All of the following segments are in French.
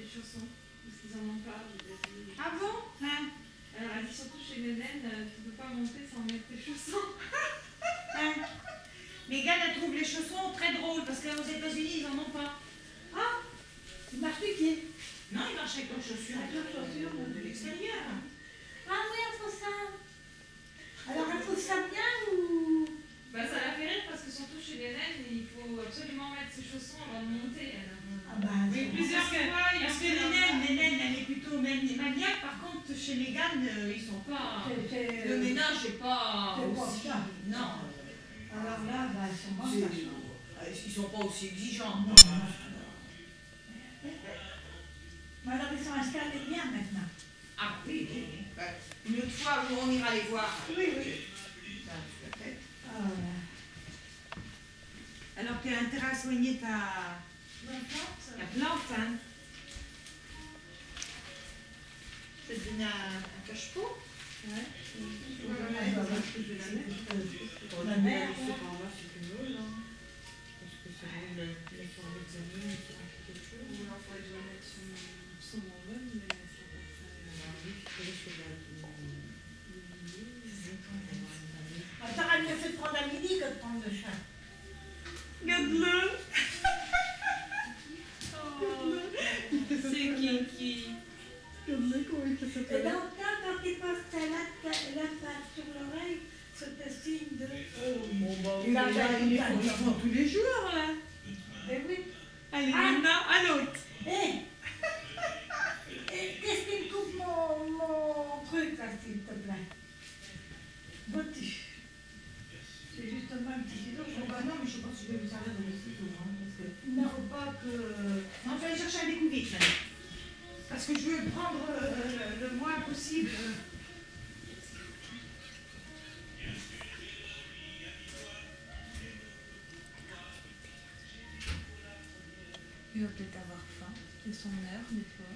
chaussons. Parce qu'ils en ont pas. Ah bon? Hein? Alors elle dit surtout chez les naines, tu peux pas monter sans mettre tes chaussons. Hein? Mégane, elle trouve les chaussons très drôles parce qu'aux États-Unis, ils en ont pas. Ah, il marche les pieds. Non, ils marchent avec leurs chaussures. Avec leurs chaussures, De l'extérieur. Ah oui, elle faut ça. Alors, elle faut ça bien ou... Bah ça la fait rire parce que surtout chez les naines, il faut absolument mettre ses chaussons avant de monter. Alors. Ah bah, Oui, plusieurs fois. Parce que les naines, elle est plutôt maniaque. Par contre, chez Mégane, ils sont pas. Le ménage n'est pas. c'est pas Aussi... ça. Non. Alors là, bah, ils sont moins Ils sont pas aussi exigeants. non. Mais alors, ils sont installés bien maintenant. Ah oui, oui, oui. Ouais. Une autre fois où on ira les voir. Oui, oui. Ça, tout à fait. Ah, voilà. Alors, tu as intérêt à soigner ta plante, hein. Ça te donne un cache-pot. Ouais. Pour la mère, c'est pas là, c'est une nulle, hein. Parce que c'est bon, il faut en examiner, il faut en faire quelque chose. Ou alors il faudrait que je le mette sur mon run, mais ça va Ah oui, il faut aller sur la... Ah, t'aurais mieux fait de prendre un midi que de prendre le chat. Regarde-le. C'est qui Regarde-le comment il fait Et dans le temps, quand il passe la patte sur l'oreille, c'était signe de... Bon, bah, Il a déjà une canne. Ils font tous les jours, là. Eh oui. Allez, Ah. maintenant, à l'autre. Hé, qu'est-ce qui me coupe mon truc, là, s'il te plaît? Vois-tu? C'est justement un petit ciseau. Bon, bah non, mais je sais pas si je vais vous servir de mes ciseaux, hein, parce que... Non. Il faut pas que... Non, je vais aller chercher un découverte, là. Parce que je veux prendre le moins possible. Il va peut-être avoir faim. C'est son heure, des fois.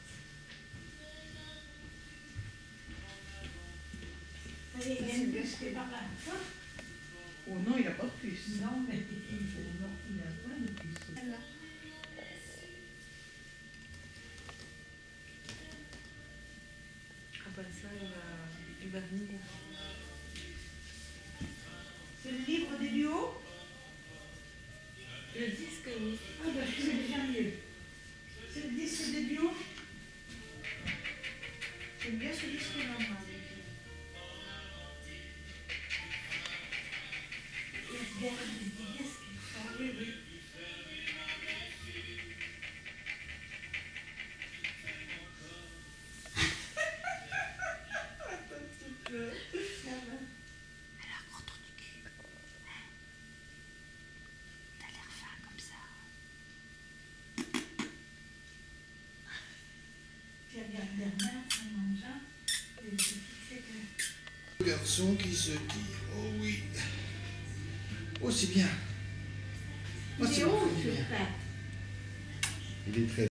Allez, il vient de gâcher par là. Oh non, il a pas de puce. Non, mais il a plein de puces. Là. Après ça, il va venir. C'est le livre des duos. Le disque, oui. Ah, bah, c'est déjà mieux. C'est le disque des duos. J'aime bien ce disque-là, moi. Il y a des disques. Ah oui, oui. Puis regarde Bernard en mangeant. Et je sais que... Garçon qui se tire, oh oui. Oh, c'est bien. Oh, Il est c'est haut, parfait, ce bien. plat. Il est très